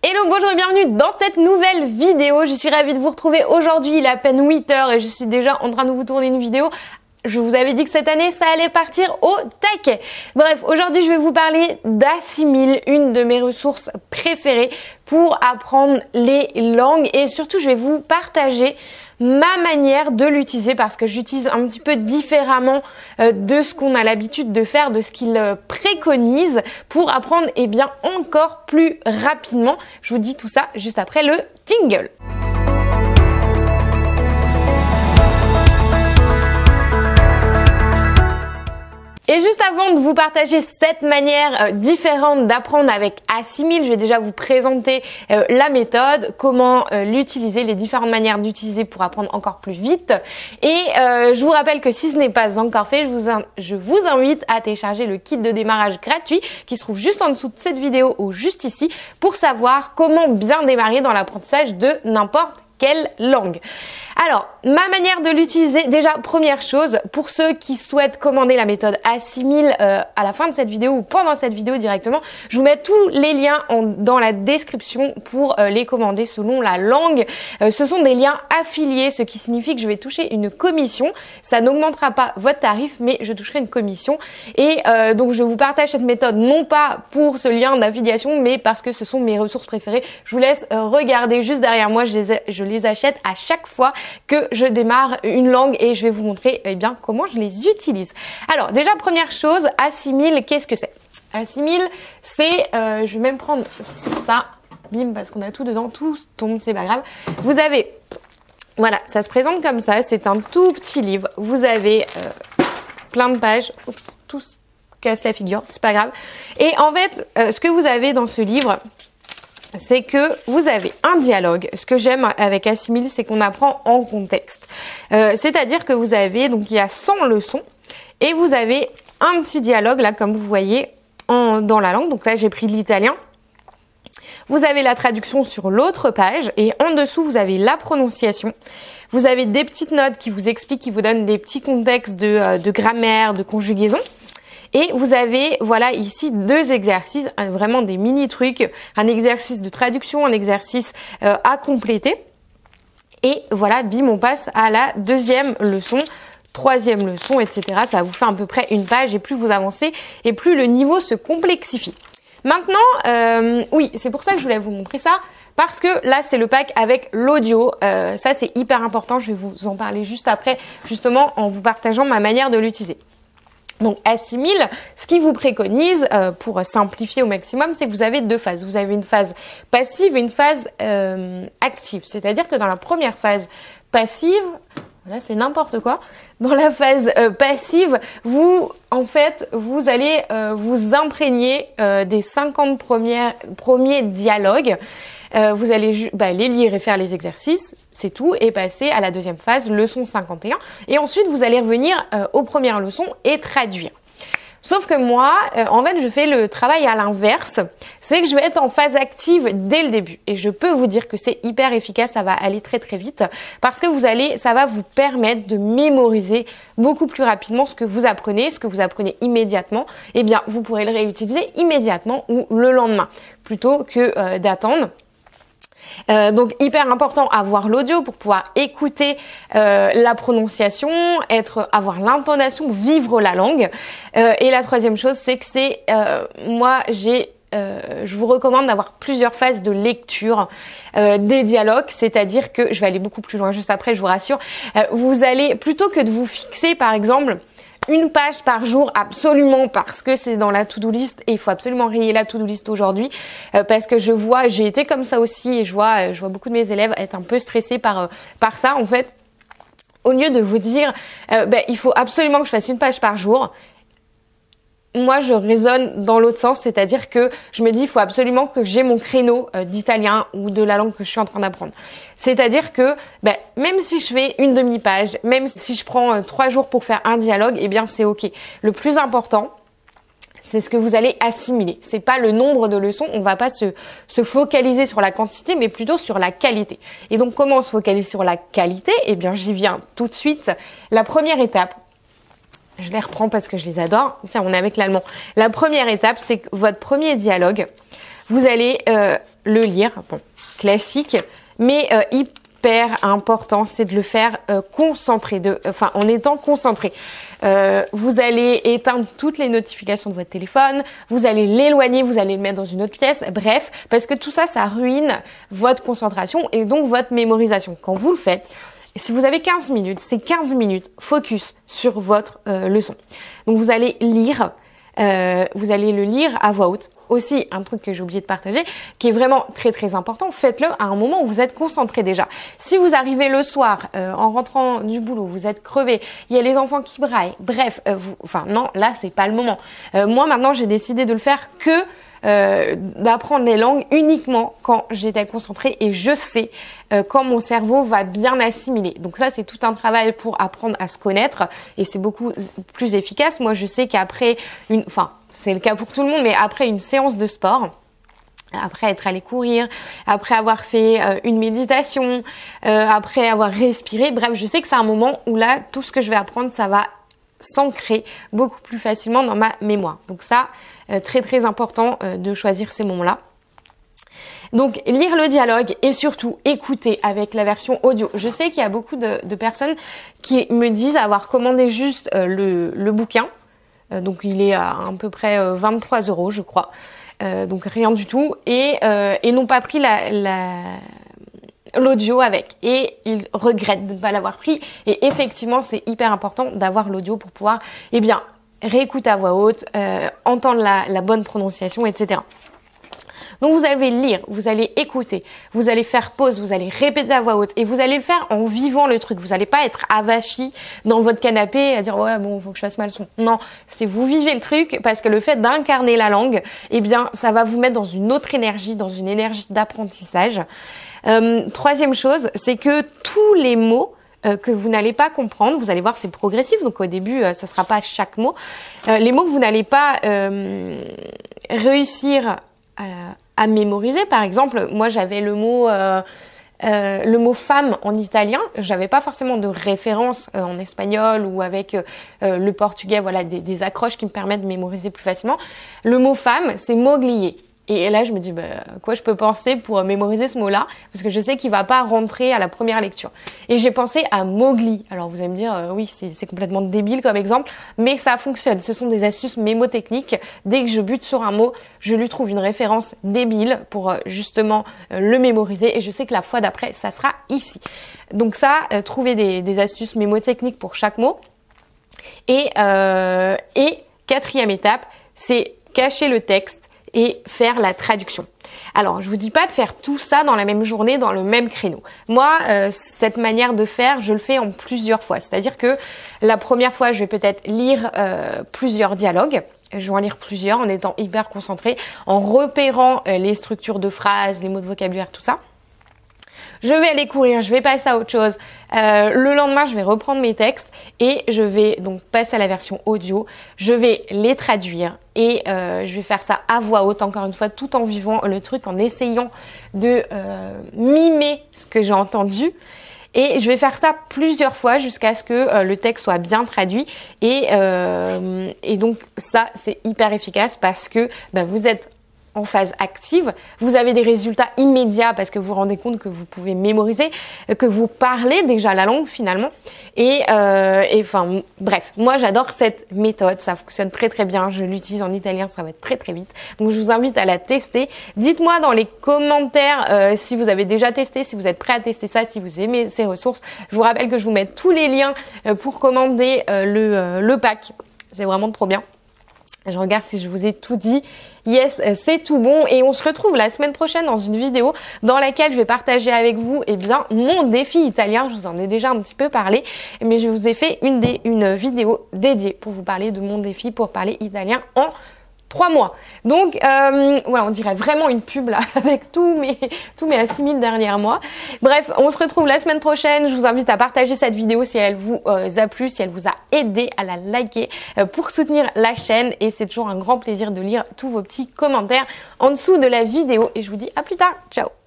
Hello, bonjour et bienvenue dans cette nouvelle vidéo. Je suis ravie de vous retrouver aujourd'hui. Il est à peine 8 h et je suis déjà en train de vous tourner une vidéo. Je vous avais dit que cette année, ça allait partir au taquet. Bref, aujourd'hui, je vais vous parler d'Assimil, une de mes ressources préférées pour apprendre les langues. Et surtout, je vais vous partager ma manière de l'utiliser parce que j'utilise un petit peu différemment de ce qu'on a l'habitude de faire, de ce qu'il préconise pour apprendre encore plus rapidement. Je vous dis tout ça juste après le jingle. Et juste avant de vous partager cette manière différente d'apprendre avec Assimil, je vais déjà vous présenter la méthode, comment l'utiliser, les différentes manières d'utiliser pour apprendre encore plus vite. Et je vous rappelle que si ce n'est pas encore fait, je vous invite à télécharger le kit de démarrage gratuit qui se trouve juste en dessous de cette vidéo ou juste ici pour savoir comment bien démarrer dans l'apprentissage de n'importe quelle langue. Alors, ma manière de l'utiliser, déjà, première chose, pour ceux qui souhaitent commander la méthode Assimil à la fin de cette vidéo ou pendant cette vidéo directement, je vous mets tous les liens dans la description pour les commander selon la langue. Ce sont des liens affiliés, ce qui signifie que je vais toucher une commission. Ça n'augmentera pas votre tarif, mais je toucherai une commission. Et donc, je vous partage cette méthode non pas pour ce lien d'affiliation, mais parce que ce sont mes ressources préférées. Je vous laisse regarder juste derrière moi, je les achète à chaque fois que je démarre une langue et je vais vous montrer comment je les utilise. Alors déjà première chose, Assimil, qu'est-ce que c'est? Assimil, c'est, je vais même prendre ça, bim, parce qu'on a tout dedans, tout tombe, c'est pas grave. Vous avez, voilà, ça se présente comme ça, c'est un tout petit livre. Vous avez plein de pages, oups, tout se casse la figure, c'est pas grave. Et en fait, ce que vous avez dans ce livre, c'est que vous avez un dialogue. Ce que j'aime avec Assimil, c'est qu'on apprend en contexte. C'est-à-dire que vous avez, donc il y a 100 leçons et vous avez un petit dialogue là, comme vous voyez, dans la langue. Donc là, j'ai pris l'italien. Vous avez la traduction sur l'autre page et en dessous, vous avez la prononciation. Vous avez des petites notes qui vous expliquent, qui vous donnent des petits contextes de grammaire, de conjugaison. Et vous avez, voilà, ici deux exercices, vraiment des mini trucs, un exercice de traduction, un exercice à compléter. Et voilà, bim, on passe à la deuxième leçon, troisième leçon, etc. Ça vous fait à peu près une page et plus vous avancez et plus le niveau se complexifie. Maintenant, oui, c'est pour ça que je voulais vous montrer ça. Parce que là, c'est le pack avec l'audio. Ça, c'est hyper important. Je vais vous en parler juste après, justement, en vous partageant ma manière de l'utiliser. Donc Assimil, ce qui vous préconise pour simplifier au maximum, c'est que vous avez deux phases. Vous avez une phase passive et une phase active. C'est-à-dire que dans la première phase passive, là c'est n'importe quoi. Dans la phase passive, vous allez vous imprégner des 50 premiers dialogues. Vous allez les lire et faire les exercices, c'est tout, et passer à la deuxième phase, leçon 51. Et ensuite, vous allez revenir aux premières leçons et traduire. Sauf que moi, en fait, je fais le travail à l'inverse. C'est que je vais être en phase active dès le début. Et je peux vous dire que c'est hyper efficace, ça va aller très très vite. Parce que ça va vous permettre de mémoriser beaucoup plus rapidement ce que vous apprenez immédiatement. Eh bien, vous pourrez le réutiliser immédiatement ou le lendemain, plutôt que d'attendre. Donc hyper important avoir l'audio pour pouvoir écouter la prononciation, avoir l'intonation, vivre la langue. Et la troisième chose, c'est que je vous recommande d'avoir plusieurs phases de lecture des dialogues, c'est-à-dire que je vais aller beaucoup plus loin juste après, je vous rassure. Vous allez, plutôt que de vous fixer par exemple une page par jour absolument parce que c'est dans la to-do list et il faut absolument rayer la to-do list aujourd'hui parce que j'ai été comme ça aussi et je vois beaucoup de mes élèves être un peu stressés par ça en fait. Au lieu de vous dire il faut absolument que je fasse une page par jour, moi je raisonne dans l'autre sens, c'est-à-dire que je me dis il faut absolument que j'ai mon créneau d'italien ou de la langue que je suis en train d'apprendre. C'est-à-dire que même si je fais une demi-page, même si je prends 3 jours pour faire un dialogue, eh bien c'est ok. Le plus important, c'est ce que vous allez assimiler. C'est pas le nombre de leçons, on va pas se focaliser sur la quantité, mais plutôt sur la qualité. Et donc comment on se focalise sur la qualité? Eh bien j'y viens tout de suite. La première étape, je les reprends parce que je les adore. Tiens, on est avec l'allemand. La première étape, c'est que votre premier dialogue, vous allez le lire. Bon, classique, mais hyper important, c'est de le faire concentré, en étant concentré. Vous allez éteindre toutes les notifications de votre téléphone, vous allez l'éloigner, vous allez le mettre dans une autre pièce, bref, parce que tout ça, ça ruine votre concentration et donc votre mémorisation. Quand vous le faites, si vous avez 15 minutes, c'est 15 minutes focus sur votre leçon. Donc vous allez lire, vous allez le lire à voix haute. Aussi, un truc que j'ai oublié de partager, qui est vraiment très très important, faites-le à un moment où vous êtes concentré déjà. Si vous arrivez le soir, en rentrant du boulot, vous êtes crevé, il y a les enfants qui braillent, bref, non, là c'est pas le moment. Moi maintenant j'ai décidé de le faire que d'apprendre les langues uniquement quand j'étais concentrée et je sais quand mon cerveau va bien assimiler. Donc ça c'est tout un travail pour apprendre à se connaître et c'est beaucoup plus efficace. Moi je sais qu'après c'est le cas pour tout le monde, mais après une séance de sport, après être allé courir, après avoir fait une méditation, après avoir respiré, bref, je sais que c'est un moment où là, tout ce que je vais apprendre, ça va s'ancrer beaucoup plus facilement dans ma mémoire. Donc ça, très très important de choisir ces moments-là. Donc lire le dialogue et surtout écouter avec la version audio. Je sais qu'il y a beaucoup de personnes qui me disent avoir commandé juste le bouquin. Donc il est à peu près 23 €, je crois. Donc rien du tout. Et n'ont pas pris l'audio avec. Et ils regrettent de ne pas l'avoir pris. Et effectivement, c'est hyper important d'avoir l'audio pour pouvoir, réécouter à voix haute, entendre la bonne prononciation, etc. Donc vous allez lire, vous allez écouter, vous allez faire pause, vous allez répéter à voix haute et vous allez le faire en vivant le truc. Vous n'allez pas être avachi dans votre canapé à dire ouais bon faut que je fasse ma leçon. Non, c'est vous vivez le truc parce que le fait d'incarner la langue, ça va vous mettre dans une autre énergie, dans une énergie d'apprentissage. Troisième chose, c'est que tous les mots que vous n'allez pas comprendre, vous allez voir c'est progressif, donc au début ça sera pas chaque mot. Les mots que vous n'allez pas réussir à mémoriser, par exemple, moi j'avais le mot femme en italien, j'avais pas forcément de référence en espagnol ou avec le portugais, voilà des accroches qui me permettent de mémoriser plus facilement. Le mot femme, c'est moglier. Et là, je me dis, quoi je peux penser pour mémoriser ce mot-là? Parce que je sais qu'il va pas rentrer à la première lecture. Et j'ai pensé à Mowgli. Alors, vous allez me dire, oui, c'est complètement débile comme exemple, mais ça fonctionne. Ce sont des astuces mémotechniques. Dès que je bute sur un mot, je lui trouve une référence débile pour justement le mémoriser. Et je sais que la fois d'après, ça sera ici. Donc ça, trouver des astuces mémotechniques pour chaque mot. Et quatrième étape, c'est cacher le texte et faire la traduction. Alors, je vous dis pas de faire tout ça dans la même journée, dans le même créneau. Moi, cette manière de faire, je le fais en plusieurs fois. C'est-à-dire que la première fois, je vais peut-être lire plusieurs dialogues. Je vais en lire plusieurs en étant hyper concentrée, en repérant les structures de phrases, les mots de vocabulaire, tout ça. Je vais aller courir, je vais passer à autre chose. Le lendemain, je vais reprendre mes textes et je vais donc passer à la version audio. Je vais les traduire et je vais faire ça à voix haute, encore une fois, tout en vivant le truc, en essayant de mimer ce que j'ai entendu. Et je vais faire ça plusieurs fois jusqu'à ce que le texte soit bien traduit. Et donc ça, c'est hyper efficace parce que vous êtes en phase active, vous avez des résultats immédiats parce que vous vous rendez compte que vous pouvez mémoriser, que vous parlez déjà la langue finalement. Bref, moi j'adore cette méthode, ça fonctionne très très bien, je l'utilise en italien, ça va être très très vite. Donc je vous invite à la tester. Dites-moi dans les commentaires si vous avez déjà testé, si vous êtes prêt à tester ça, si vous aimez ces ressources. Je vous rappelle que je vous mets tous les liens pour commander le pack. C'est vraiment trop bien. Je regarde si je vous ai tout dit. Yes, c'est tout bon. Et on se retrouve la semaine prochaine dans une vidéo dans laquelle je vais partager avec vous, mon défi italien. Je vous en ai déjà un petit peu parlé, mais je vous ai fait une vidéo dédiée pour vous parler de mon défi pour parler italien en 3 mois. Donc, on dirait vraiment une pub là, avec tous mes assimiles derniers mois. Bref, on se retrouve la semaine prochaine. Je vous invite à partager cette vidéo si elle vous a plu, si elle vous a aidé, à la liker pour soutenir la chaîne. Et c'est toujours un grand plaisir de lire tous vos petits commentaires en dessous de la vidéo. Et je vous dis à plus tard. Ciao!